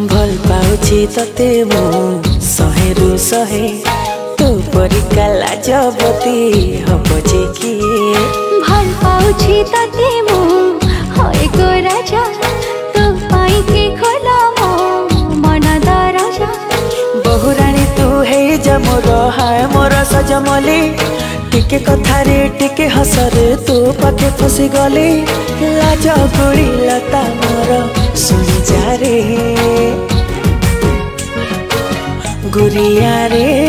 भल पाउछि तते मु शहेरु शहे तू परिका लाजवती हबजे कि भल पाउछि तते मु होय गो राजा तू पाई के खोला मो मन दरजा बहुरानी तू हे जमोर हाय मोर सजमली टिके कथारे टिके हसरे तू पाके फसी गली लाज गुड़ी लता मोर सुनी जा रे गुरिया रे